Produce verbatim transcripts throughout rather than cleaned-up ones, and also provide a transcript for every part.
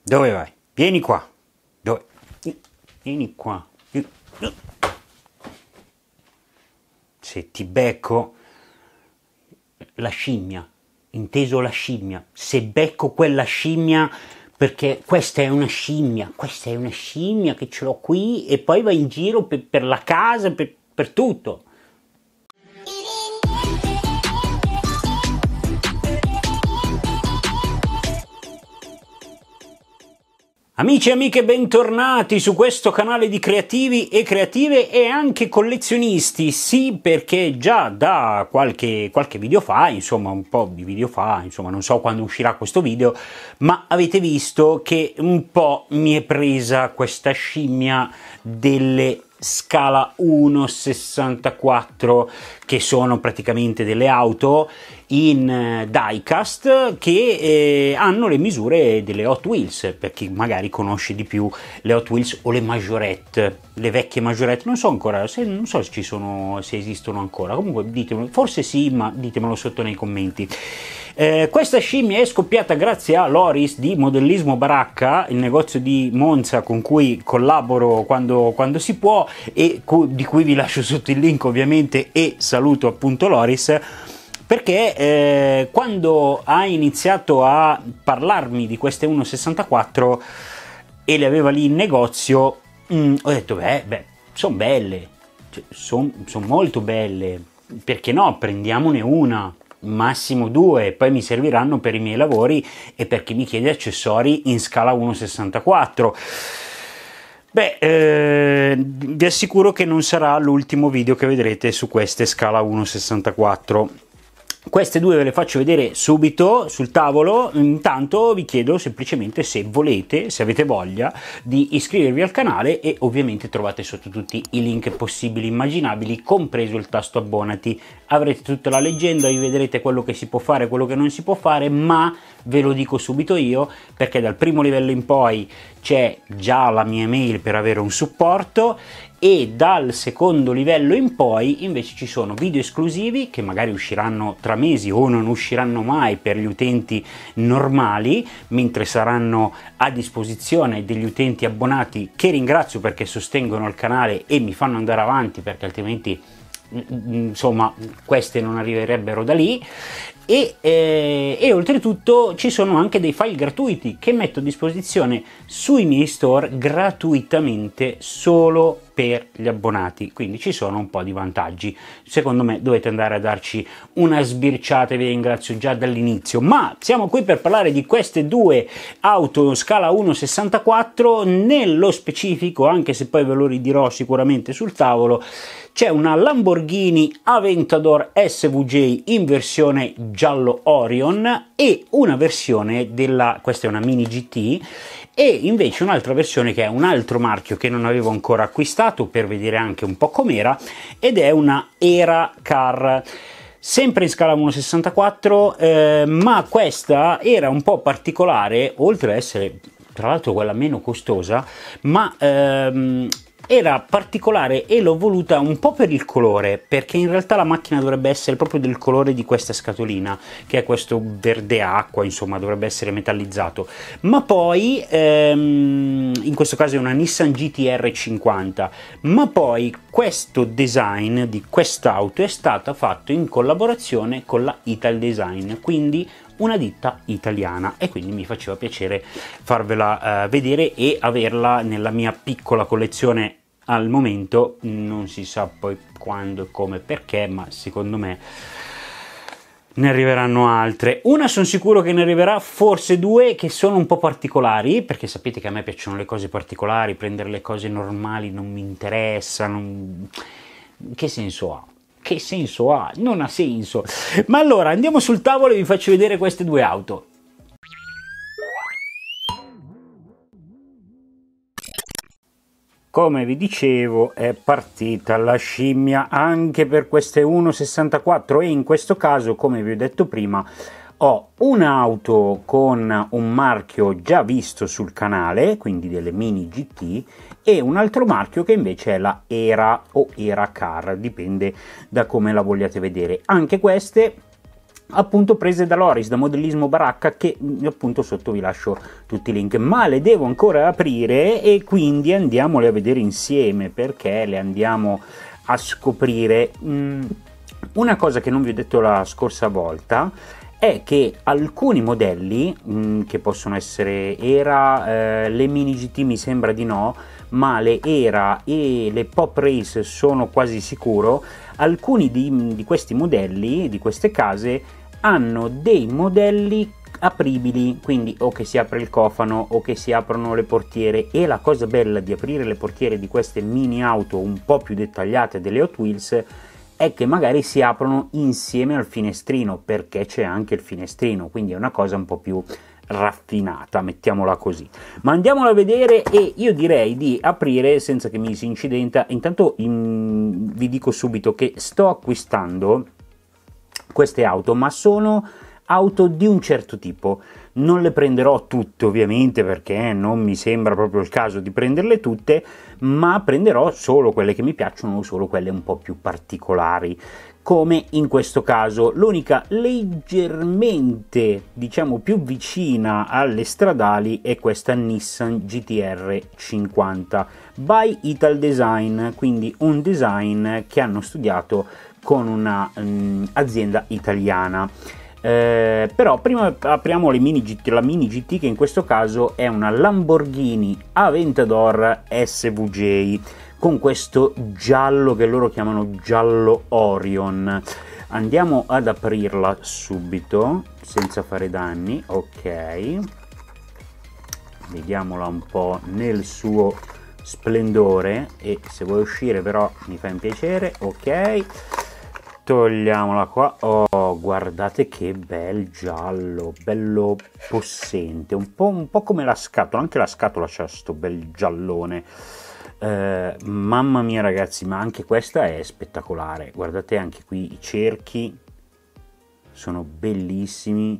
Dove vai? Vieni qua. Dove? Vieni qua. Se ti becco la scimmia, inteso la scimmia, se becco quella scimmia, perché questa è una scimmia, questa è una scimmia che ce l'ho qui e poi va in giro per, per la casa, per, per tutto. Amici e amiche, bentornati su questo canale di creativi e creative e anche collezionisti. Sì, perché già da qualche, qualche video fa, insomma un po' di video fa, insomma non so quando uscirà questo video, ma avete visto che un po' mi è presa questa scimmia delle scala uno virgola sessantaquattro, che sono praticamente delle auto in diecast che eh, hanno le misure delle Hot Wheels, per chi magari conosce di più le Hot Wheels o le Majorette, le vecchie Majorette. Non so ancora se, non so se ci sono, se esistono ancora, comunque ditemelo, forse sì, ma ditemelo sotto nei commenti. Eh, questa scimmia è scoppiata grazie a Loris di Modellismo Baracca, il negozio di Monza con cui collaboro quando, quando si può e cu di cui vi lascio sotto il link ovviamente, e saluto appunto Loris, perché eh, quando ha iniziato a parlarmi di queste uno virgola sessantaquattro e le aveva lì in negozio, mh, ho detto beh, beh sono belle, cioè, sono son molto belle, perché no, prendiamone una, massimo due, poi mi serviranno per i miei lavori e per chi mi chiede accessori in scala uno virgola sessantaquattro. Beh, eh, vi assicuro che non sarà l'ultimo video che vedrete su queste scala uno virgola sessantaquattro. Queste due ve le faccio vedere subito sul tavolo. Intanto vi chiedo semplicemente se volete, se avete voglia, di iscrivervi al canale, e ovviamente trovate sotto tutti i link possibili immaginabili, compreso il tasto abbonati. Avrete tutta la leggenda, vi vedrete quello che si può fare, quello che non si può fare, ma ve lo dico subito io, perché dal primo livello in poi c'è già la mia email per avere un supporto, e dal secondo livello in poi invece ci sono video esclusivi che magari usciranno tra mesi o non usciranno mai per gli utenti normali, mentre saranno a disposizione degli utenti abbonati, che ringrazio perché sostengono il canale e mi fanno andare avanti, perché altrimenti insomma queste non arriverebbero da lì. E, eh, e oltretutto ci sono anche dei file gratuiti che metto a disposizione sui miei store gratuitamente solo per gli abbonati, quindi ci sono un po' di vantaggi. Secondo me dovete andare a darci una sbirciata e vi ringrazio già dall'inizio. Ma siamo qui per parlare di queste due auto scala uno virgola sessantaquattro nello specifico, anche se poi ve lo ridirò sicuramente sul tavolo. C'è una Lamborghini Aventador S V J in versione giallo Orion e una versione della, questa è una Mini G T, e invece un'altra versione che è un altro marchio che non avevo ancora acquistato per vedere anche un po' com'era, ed è una Era Car. Sempre in scala uno virgola sessantaquattro, eh, ma questa era un po' particolare, oltre ad essere tra l'altro quella meno costosa, ma ehm, era particolare e l'ho voluta un po' per il colore, perché in realtà la macchina dovrebbe essere proprio del colore di questa scatolina, che è questo verde acqua, insomma dovrebbe essere metallizzato. Ma poi ehm, in questo caso è una Nissan G T R cinquanta, ma poi questo design di quest'auto è stato fatto in collaborazione con la Italdesign, quindi una ditta italiana, e quindi mi faceva piacere farvela uh, vedere e averla nella mia piccola collezione. Al momento non si sa poi quando, come, perché, ma secondo me ne arriveranno altre. Una sono sicuro che ne arriverà, forse due, che sono un po' particolari, perché sapete che a me piacciono le cose particolari, prendere le cose normali non mi interessa, non... che senso ha? Che senso ha? Non ha senso. Ma allora andiamo sul tavolo e vi faccio vedere queste due auto. Come vi dicevo, è partita la scimmia anche per queste uno virgola sessantaquattro, e in questo caso, come vi ho detto prima, ho un'auto con un marchio già visto sul canale, quindi delle Mini G T, e un altro marchio che invece è la Era o Era Car, dipende da come la vogliate vedere. Anche queste appunto prese da Loris, da Modellismo Baracca, che appunto sotto vi lascio tutti i link, ma le devo ancora aprire e quindi andiamole a vedere insieme, perché le andiamo a scoprire. Mm, una cosa che non vi ho detto la scorsa volta è che alcuni modelli, mh, che possono essere Era, eh, le Mini G T mi sembra di no, ma le Era e le Pop Race sono quasi sicuro, alcuni di, di questi modelli, di queste case, hanno dei modelli apribili, quindi o che si apre il cofano o che si aprono le portiere, e la cosa bella di aprire le portiere di queste mini auto un po' più dettagliate delle Hot Wheels è che magari si aprono insieme al finestrino, perché c'è anche il finestrino, quindi è una cosa un po' più raffinata, mettiamola così. Ma andiamola a vedere, e io direi di aprire senza che mi si incidenta. Intanto in, vi dico subito che sto acquistando queste auto, ma sono auto di un certo tipo. Non le prenderò tutte ovviamente, perché non mi sembra proprio il caso di prenderle tutte, ma prenderò solo quelle che mi piacciono o solo quelle un po' più particolari, come in questo caso. L'unica leggermente, diciamo, più vicina alle stradali è questa Nissan G T R cinquanta by Italdesign, quindi un design che hanno studiato con una um, azienda italiana. Eh, però prima apriamo le mini G T, la Mini G T, che in questo caso è una Lamborghini Aventador S V J con questo giallo che loro chiamano giallo Orion. Andiamo ad aprirla subito senza fare danni. Ok, vediamola un po' nel suo splendore, e se vuoi uscire però mi fa un piacere. Ok, togliamola qua. Oh, guardate che bel giallo, bello possente, un po', un po' come la scatola, anche la scatola c'ha sto bel giallone. Eh, mamma mia ragazzi, ma anche questa è spettacolare. Guardate anche qui i cerchi, sono bellissimi.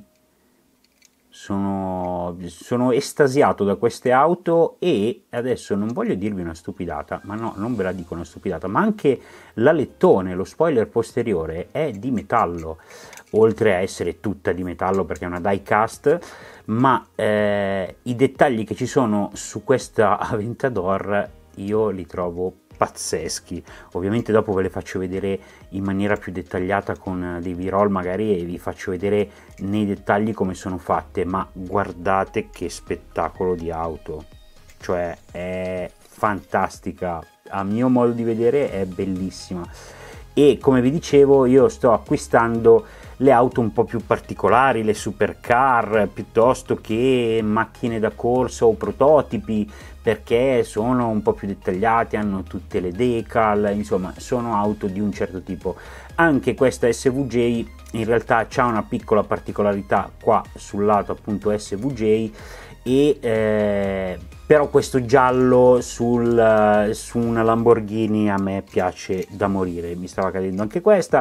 Sono, sono estasiato da queste auto, e adesso non voglio dirvi una stupidata, ma no, non ve la dico una stupidata, ma anche l'alettone, lo spoiler posteriore è di metallo, oltre a essere tutta di metallo perché è una die cast, ma eh, i dettagli che ci sono su questa Aventador io li trovo pazzeschi. Ovviamente dopo ve le faccio vedere in maniera più dettagliata con dei b-roll magari, e vi faccio vedere nei dettagli come sono fatte, ma guardate che spettacolo di auto, cioè è fantastica, a mio modo di vedere è bellissima. E come vi dicevo, io sto acquistando le auto un po' più particolari, le supercar, piuttosto che macchine da corsa o prototipi, perché sono un po' più dettagliate, hanno tutte le decal, insomma sono auto di un certo tipo. Anche questa S V J in realtà ha una piccola particolarità qua sul lato appunto S V J, e eh, però questo giallo sul, su una Lamborghini a me piace da morire. Mi stava cadendo anche questa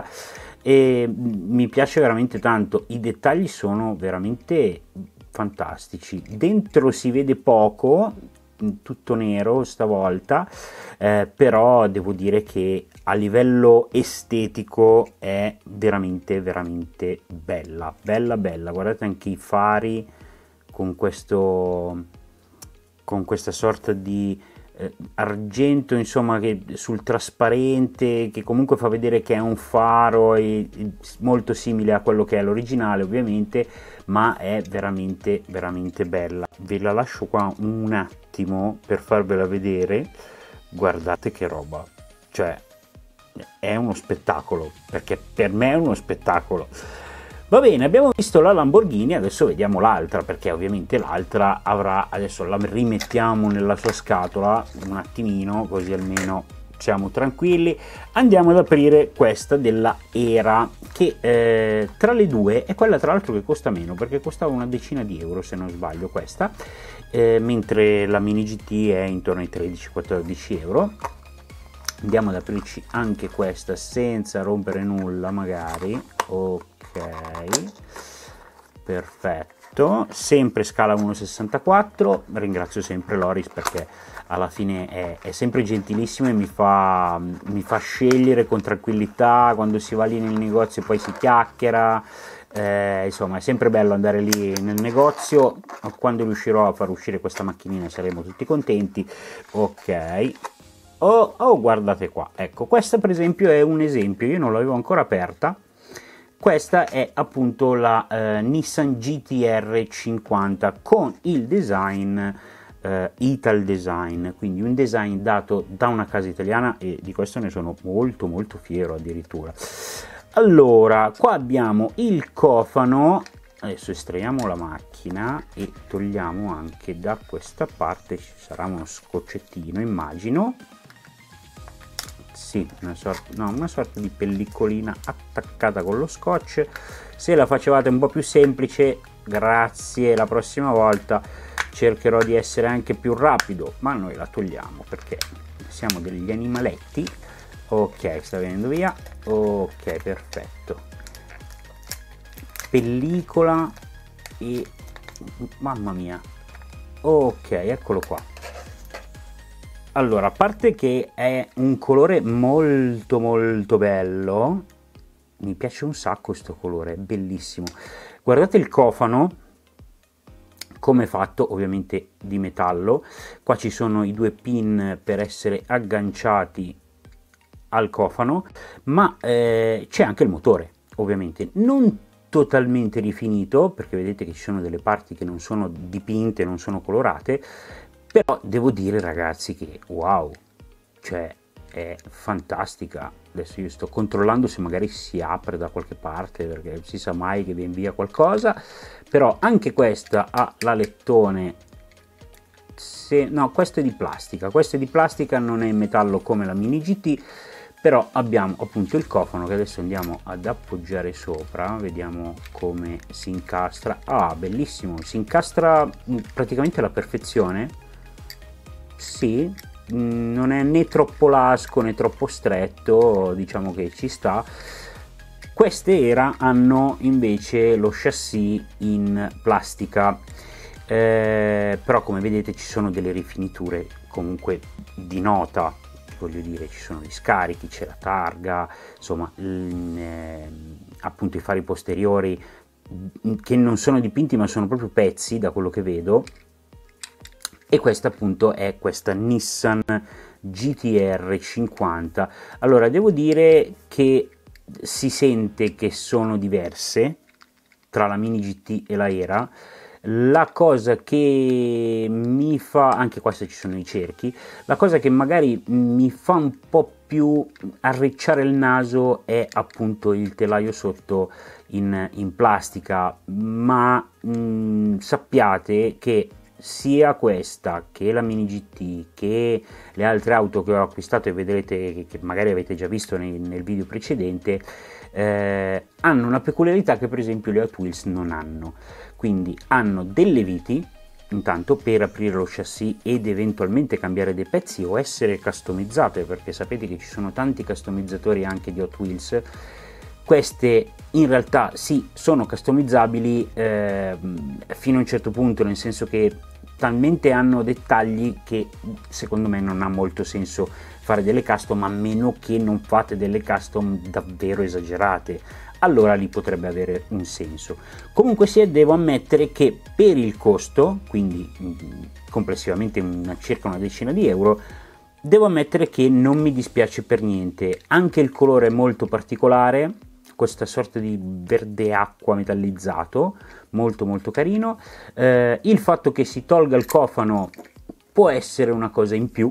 e mi piace veramente tanto, i dettagli sono veramente fantastici. Dentro si vede poco, tutto nero stavolta, eh, però devo dire che a livello estetico è veramente veramente bella bella bella. Guardate anche i fari con questo, con questa sorta di eh, argento, insomma, che sul trasparente, che comunque fa vedere che è un faro, e, e molto simile a quello che è l'originale ovviamente, ma è veramente veramente bella. Ve la lascio qua un attimo per farvela vedere. Guardate che roba, cioè è uno spettacolo, perché per me è uno spettacolo. Va bene, abbiamo visto la Lamborghini, adesso vediamo l'altra, perché ovviamente l'altra avrà, adesso la rimettiamo nella sua scatola un attimino, così almeno siamo tranquilli. Andiamo ad aprire questa della Era, che eh, tra le due è quella tra l'altro che costa meno, perché costava una decina di euro se non sbaglio questa, eh, mentre la Mini G T è intorno ai tredici quattordici euro. Andiamo ad aprirci anche questa senza rompere nulla magari. Ok, perfetto, sempre scala uno virgola sessantaquattro. Ringrazio sempre Loris perché alla fine è, è sempre gentilissimo e mi fa, mi fa scegliere con tranquillità. Quando si va lì nel negozio poi si chiacchiera, Eh, insomma, è sempre bello andare lì nel negozio. Quando riuscirò a far uscire questa macchinina saremo tutti contenti. Ok. Oh, oh, guardate qua, ecco, questa per esempio è un esempio, io non l'avevo ancora aperta. Questa è appunto la eh, Nissan G T R cinquanta con il design eh, Ital Design, quindi un design dato da una casa italiana, e di questo ne sono molto molto fiero addirittura. Allora, qua abbiamo il cofano. Adesso estraiamo la macchina e togliamo anche da questa parte, ci sarà uno scotchettino, immagino. Sì, una sorta, no, una sorta di pellicolina attaccata con lo scotch. Se la facevate un po' più semplice, grazie, la prossima volta cercherò di essere anche più rapido, ma noi la togliamo perché siamo degli animaletti. Ok, sta venendo via. Ok, perfetto. Pellicola e mamma mia. Ok, eccolo qua. Allora, a parte che è un colore molto molto bello, mi piace un sacco questo colore, è bellissimo. Guardate il cofano, come è fatto, ovviamente di metallo. Qua ci sono i due pin per essere agganciati al cofano, ma eh, c'è anche il motore, ovviamente. Non totalmente rifinito, perché vedete che ci sono delle parti che non sono dipinte, non sono colorate, però devo dire ragazzi che wow, cioè è fantastica. Adesso io sto controllando se magari si apre da qualche parte, perché si sa mai che viene via qualcosa, però anche questa ha l'alettone. Se, no, questo è di plastica, questo è di plastica, non è in metallo come la Mini G T, però abbiamo appunto il cofano che adesso andiamo ad appoggiare sopra, vediamo come si incastra. Ah, bellissimo, si incastra praticamente alla perfezione. Sì, non è né troppo lasco né troppo stretto, diciamo che ci sta. Queste Era hanno invece lo chassis in plastica, eh, però come vedete ci sono delle rifiniture comunque di nota, voglio dire, ci sono gli scarichi, c'è la targa, insomma, il, eh, appunto i fari posteriori che non sono dipinti ma sono proprio pezzi da quello che vedo. E questa appunto è questa Nissan G T R cinquanta. Allora devo dire che si sente che sono diverse tra la Mini G T e la Era. La cosa che mi fa, anche qua se ci sono i cerchi, la cosa che magari mi fa un po' più arricciare il naso è appunto il telaio sotto in, in plastica, ma mh, sappiate che sia questa che la Mini G T che le altre auto che ho acquistato e vedrete che magari avete già visto nel, nel video precedente, eh, hanno una peculiarità che per esempio le Hot Wheels non hanno. Quindi hanno delle viti intanto per aprire lo chassis ed eventualmente cambiare dei pezzi o essere customizzate, perché sapete che ci sono tanti customizzatori anche di Hot Wheels. Queste in realtà sì, sono customizzabili eh, fino a un certo punto, nel senso che talmente hanno dettagli che secondo me non ha molto senso fare delle custom, a meno che non fate delle custom davvero esagerate, allora lì potrebbe avere un senso. Comunque sia, devo ammettere che per il costo, quindi complessivamente una, circa una decina di euro, devo ammettere che non mi dispiace per niente. Anche il colore è molto particolare, questa sorta di verde acqua metallizzato, molto molto carino. Eh, il fatto che si tolga il cofano può essere una cosa in più,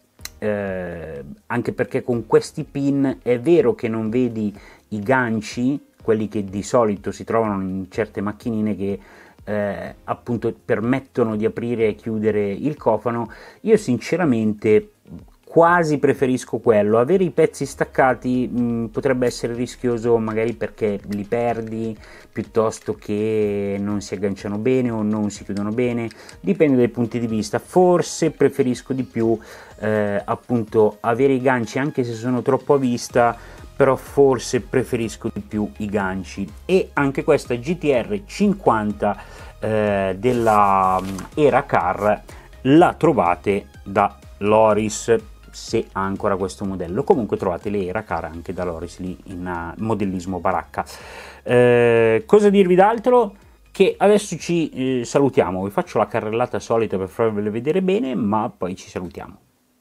eh, anche perché con questi pin è vero che non vedi i ganci, quelli che di solito si trovano in certe macchinine che eh, appunto permettono di aprire e chiudere il cofano. Io sinceramente quasi preferisco quello. Avere i pezzi staccati mh, potrebbe essere rischioso, magari perché li perdi, piuttosto che non si agganciano bene o non si chiudono bene, dipende dai punti di vista. Forse preferisco di più eh, appunto avere i ganci, anche se sono troppo a vista, però forse preferisco di più i ganci. E anche questa G T R cinquanta eh, della Era Car la trovate da Loris. se ha ancora questo modello. Comunque trovate le Eracar anche da Loris lì in uh, modellismo baracca. Eh, cosa dirvi d'altro? Che adesso ci eh, salutiamo, vi faccio la carrellata solita per farvele vedere bene, ma poi ci salutiamo.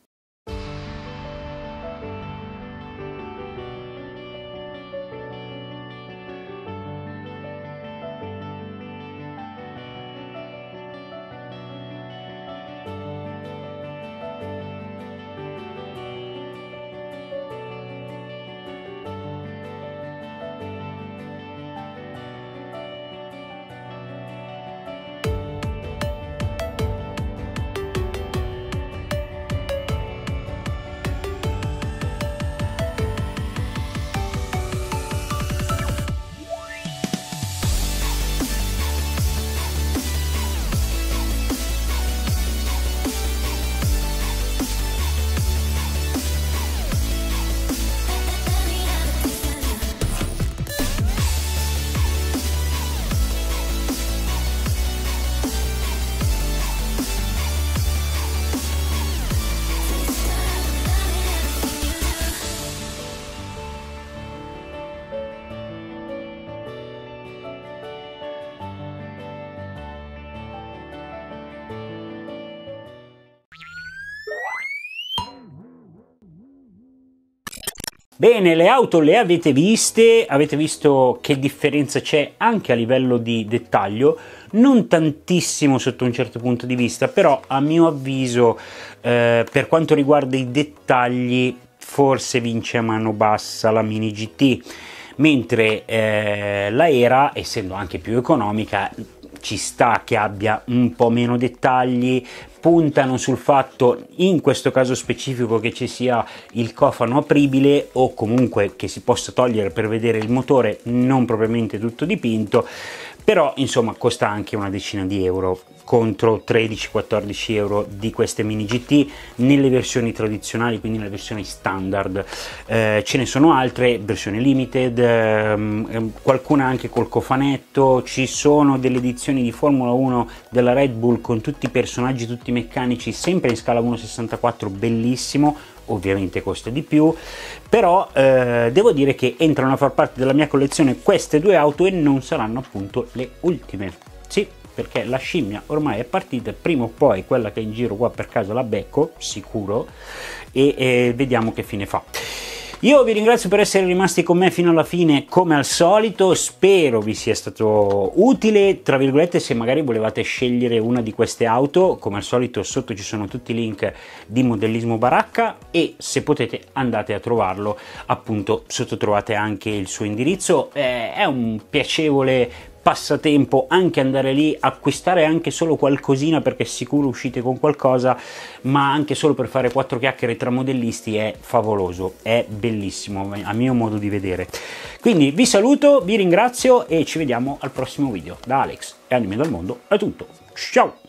Bene, le auto le avete viste, avete visto che differenza c'è anche a livello di dettaglio, non tantissimo sotto un certo punto di vista, però a mio avviso eh, per quanto riguarda i dettagli forse vince a mano bassa la Mini G T, mentre eh, la Era, essendo anche più economica, ci sta che abbia un po' meno dettagli. Puntano sul fatto, in questo caso specifico, che ci sia il cofano apribile o comunque che si possa togliere per vedere il motore, non propriamente tutto dipinto, però insomma costa anche una decina di euro contro tredici quattordici euro di queste Mini G T nelle versioni tradizionali, quindi nelle versioni standard. Eh, ce ne sono altre, versioni limited, ehm, qualcuna anche col cofanetto, ci sono delle edizioni di Formula uno della Red Bull con tutti i personaggi, tutti i meccanici, sempre in scala uno virgola sessantaquattro, bellissimo. Ovviamente costa di più, però eh, devo dire che entrano a far parte della mia collezione queste due auto e non saranno appunto le ultime. Sì, perché la scimmia ormai è partita, prima o poi quella che è in giro qua per caso la becco, sicuro, e eh, vediamo che fine fa. Io vi ringrazio per essere rimasti con me fino alla fine, come al solito, spero vi sia stato utile, tra virgolette, se magari volevate scegliere una di queste auto, come al solito sotto ci sono tutti i link di Modellismo Baracca e se potete andate a trovarlo, appunto sotto trovate anche il suo indirizzo, eh, è un piacevole passatempo anche andare lì, acquistare anche solo qualcosina perché sicuro uscite con qualcosa, ma anche solo per fare quattro chiacchiere tra modellisti è favoloso, è bellissimo a mio modo di vedere. Quindi vi saluto, vi ringrazio e ci vediamo al prossimo video. Da Alex e Anime dal Mondo è tutto, ciao!